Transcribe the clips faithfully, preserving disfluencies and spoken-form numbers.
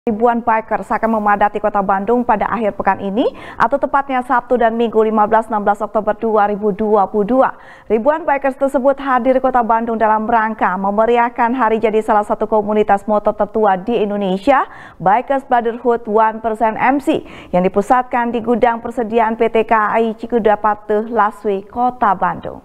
Ribuan bikers akan memadati kota Bandung pada akhir pekan ini atau tepatnya Sabtu dan Minggu lima belas enam belas Oktober dua ribu dua puluh dua. Ribuan bikers tersebut hadir di kota Bandung dalam rangka memeriahkan hari jadi salah satu komunitas motor tertua di Indonesia, Bikers Brotherhood one percent M C, yang dipusatkan di gudang persediaan P T K A I Cikudapateh, Laswi, Kota Bandung.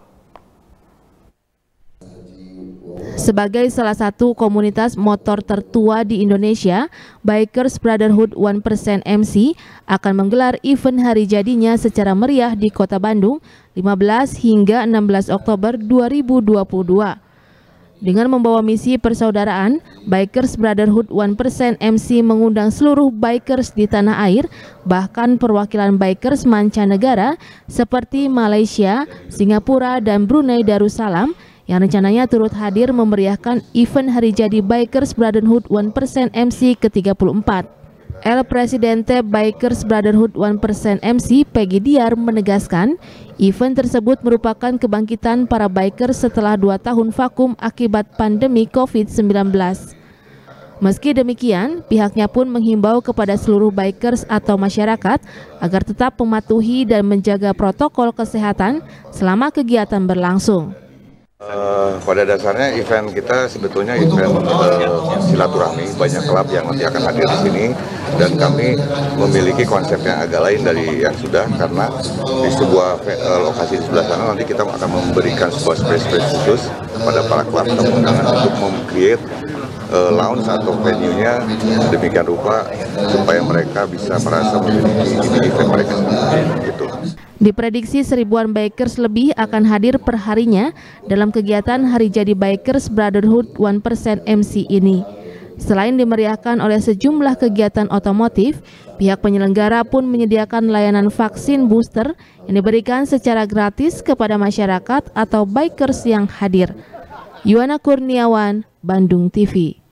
Sebagai salah satu komunitas motor tertua di Indonesia, Bikers Brotherhood one percent M C akan menggelar event hari jadinya secara meriah di Kota Bandung lima belas hingga enam belas Oktober dua ribu dua puluh dua. Dengan membawa misi persaudaraan, Bikers Brotherhood one percent M C mengundang seluruh bikers di tanah air, bahkan perwakilan bikers mancanegara seperti Malaysia, Singapura, dan Brunei Darussalam yang rencananya turut hadir memeriahkan event hari jadi Bikers Brotherhood one percent M C ke tiga puluh empat. El Presidente Bikers Brotherhood one percent M C, Peggy Diar, menegaskan event tersebut merupakan kebangkitan para bikers setelah dua tahun vakum akibat pandemi COVID sembilan belas. Meski demikian, pihaknya pun menghimbau kepada seluruh bikers atau masyarakat agar tetap mematuhi dan menjaga protokol kesehatan selama kegiatan berlangsung. Uh, pada dasarnya event kita sebetulnya event uh, silaturahmi, banyak klub yang nanti akan hadir di sini, dan kami memiliki konsep yang agak lain dari yang sudah, karena di sebuah uh, lokasi di sebelah sana nanti kita akan memberikan sebuah space-space khusus kepada para klub dan undangan untuk mem-create uh, lounge atau venue-nya demikian rupa supaya mereka bisa merasa memiliki ini event mereka gitu. Diprediksi seribuan bikers lebih akan hadir perharinya dalam kegiatan hari jadi Bikers Brotherhood one percent M C ini. Selain dimeriahkan oleh sejumlah kegiatan otomotif, pihak penyelenggara pun menyediakan layanan vaksin booster yang diberikan secara gratis kepada masyarakat atau bikers yang hadir. Yuwana Kurniawan, Bandung T V.